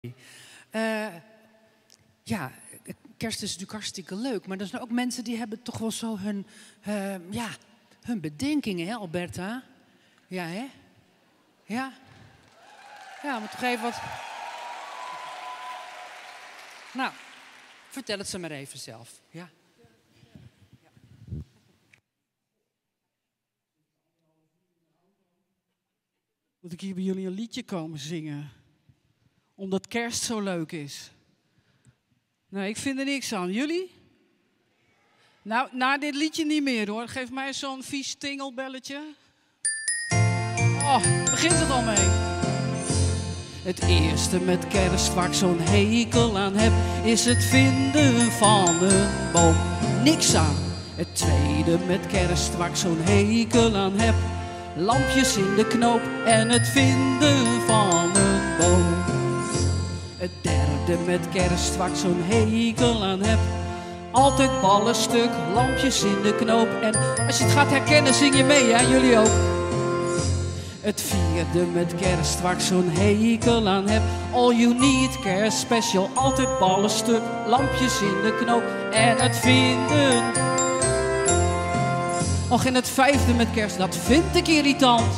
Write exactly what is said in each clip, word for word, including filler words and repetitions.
Uh, ja, kerst is natuurlijk hartstikke leuk, maar er zijn ook mensen die hebben toch wel zo hun, uh, ja, hun bedenkingen, hè Alberta? Ja, hè? Ja? Ja, maar toch even wat... Nou, vertel het ze maar even zelf, ja? Moet ik hier bij jullie een liedje komen zingen? Omdat kerst zo leuk is. Nee, ik vind er niks aan. Jullie? Nou, na dit liedje niet meer hoor. Geef mij zo'n vies tingelbelletje. Oh, begint het al mee. Het eerste met kerst waar ik zo'n hekel aan heb, is het vinden van een boom. Niks aan. Het tweede met kerst waar ik zo'n hekel aan heb, lampjes in de knoop en het vinden van een boom. Het derde met kerst waar ik zo'n hekel aan heb, altijd ballen stuk, lampjes in de knoop. En als je het gaat herkennen, zing je mee, hè? Jullie ook. Het vierde met kerst waar ik zo'n hekel aan heb, all you need kerst special, altijd ballen stuk, lampjes in de knoop en het vinden. Och, en het vijfde met kerst, dat vind ik irritant.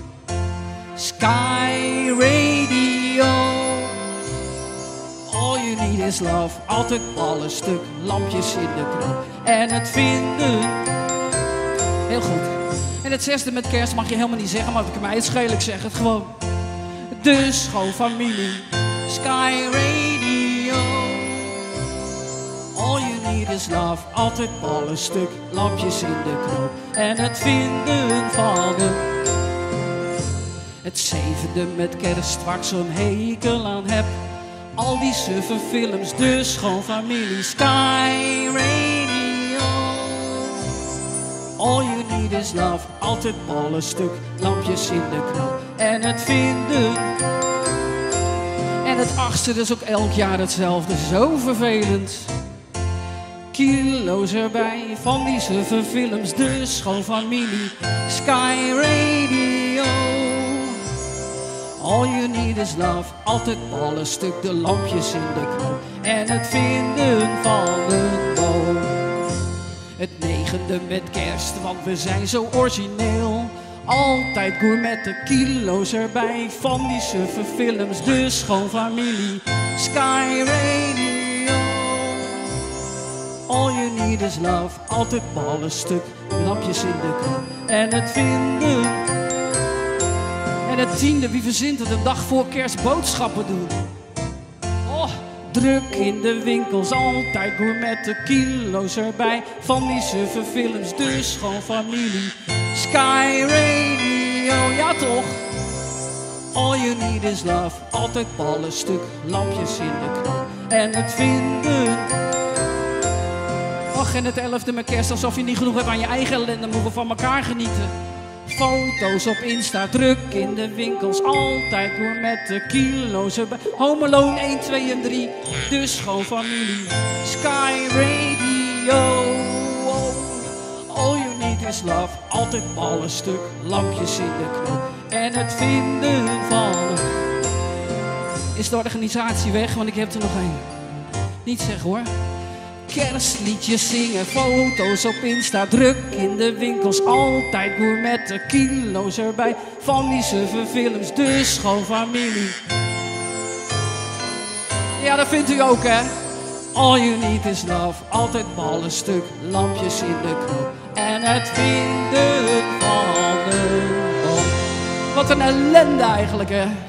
Sky Radio. All you need is love, altijd ballen stuk, lampjes in de knoop en het vinden. Heel goed. En het zesde met kerst mag je helemaal niet zeggen, maar ik mij het schelen, ik zeg het gewoon. De schoonfamilie, Sky Radio. All you need is love, altijd ballen stuk, lampjes in de knoop en het vinden van een. Het zevende met kerst waar ik zo'n hekel aan heb, al die suffe films, de schoonfamilie, Sky Radio. All you need is love, altijd ballen stuk, lampjes in de knoop en het vinden. En het achtste, dat is ook elk jaar hetzelfde, zo vervelend. Kilo's erbij van die suffe films, de schoonfamilie, Sky Radio. All you need is love, altijd ballen stuk, de lampjes in de knoop en het vinden van een boom. Het negende met kerst, want we zijn zo origineel, altijd gourmetten, kilo's erbij van die suffe films, de schoonfamilie, Sky Radio. All you need is love, altijd ballen stuk, lampjes in de knoop en het vinden. En het tiende, wie verzint het een dag voor kerst boodschappen doen? Oh, druk in de winkels, altijd gourmetten, kilo's erbij van die suffe films, de schoonfamilie, Sky Radio, ja toch? All you need is love, altijd ballen stuk, lampjes in de knoop en het vinden. Och, en het elfde met kerst, alsof je niet genoeg hebt aan je eigen ellende, moeten we van elkaar genieten. Foto's op Insta, druk in de winkels, altijd door met de kilo's erbij. Home Alone één, twee en drie, de schoonfamilie, Sky Radio. All you need is love, altijd ballen stuk, lampjes in de knoop en het vinden van. Is de organisatie weg, want ik heb er nog één. Niet zeggen hoor. Kerstliedjes zingen, foto's op Insta, druk in de winkels, altijd gourmetten, kilo's erbij van die suffe films, de schoonfamilie. Ja, dat vindt u ook, hè? All you need is love, altijd ballen stuk, lampjes in de knoop en het vinden van een boom. Wat een ellende eigenlijk, hè?